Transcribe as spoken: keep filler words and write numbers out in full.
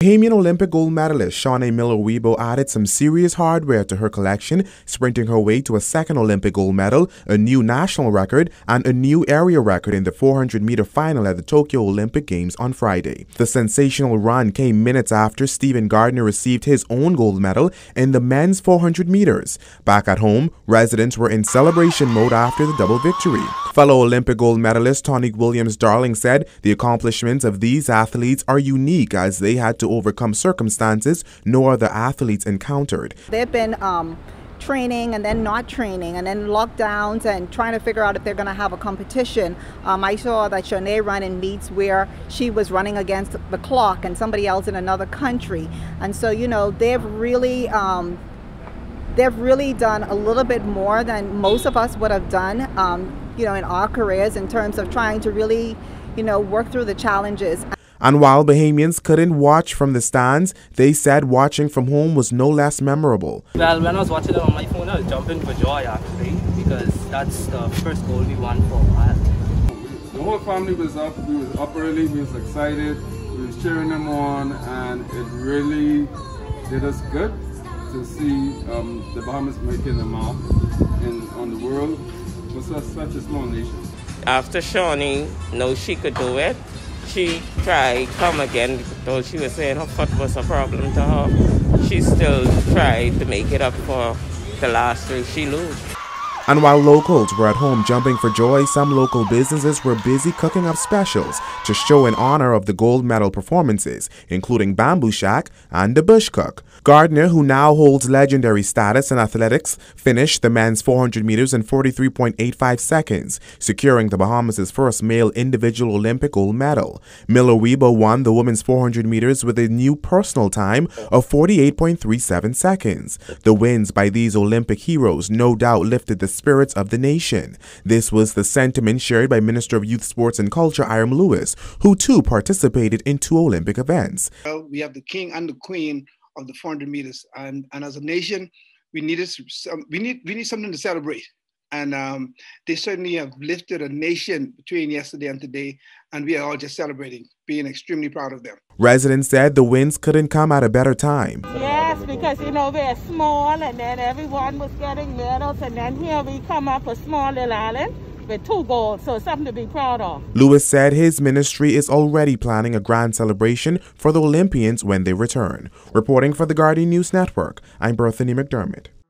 Bahamian Olympic gold medalist Shaunae Miller-Weibo added some serious hardware to her collection, sprinting her way to a second Olympic gold medal, a new national record, and a new area record in the four hundred meter final at the Tokyo Olympic Games on Friday. The sensational run came minutes after Stephen Gardner received his own gold medal in the men's four hundred meters. Back at home, residents were in celebration mode after the double victory. Fellow Olympic gold medalist Tonique Williams-Darling said the accomplishments of these athletes are unique as they had to overcome circumstances no other athletes encountered. They've been um, training and then not training and then lockdowns and trying to figure out if they're going to have a competition. Um, I saw that Shaunae run in meets where she was running against the clock and somebody else in another country. And so, you know, they've really um, they've really done a little bit more than most of us would have done, um, you know, in our careers in terms of trying to really, you know, work through the challenges. And while Bahamians couldn't watch from the stands, they said watching from home was no less memorable. Well, when I was watching it on my phone, I was jumping for joy actually, because that's the first goal we won for a while. The whole family was up, we was up early, we was excited, we was cheering them on, and it really did us good to see um, the Bahamas making a mark in, on the world for such, such a small nation. After Shaunae know she could do it, she tried come again, though she was saying her foot was a problem to her. She still tried to make it up for the last race she lost. And while locals were at home jumping for joy, some local businesses were busy cooking up specials to show in honor of the gold medal performances, including Bamboo Shack and the Bush Cook. Gardner, who now holds legendary status in athletics, finished the men's four hundred meters in forty-three point eight five seconds, securing the Bahamas' first male individual Olympic gold medal. Miller-Weibo won the women's four hundred meters with a new personal time of forty-eight point three seven seconds. The wins by these Olympic heroes no doubt lifted the spirits of the nation. This was the sentiment shared by Minister of Youth, Sports and Culture Iram Lewis, who too participated in two Olympic events. Well, we have the king and the queen of the four hundred meters, and, and as a nation, we needed some, we need we need something to celebrate. And um, they certainly have lifted a nation between yesterday and today, and we are all just celebrating, being extremely proud of them. Residents said the wins couldn't come at a better time. Yes, because, you know, we're small, and then everyone was getting medals, and then here we come up a small little island with two golds, so it's something to be proud of. Lewis said his ministry is already planning a grand celebration for the Olympians when they return. Reporting for the Guardian News Network, I'm Berthany McDermott.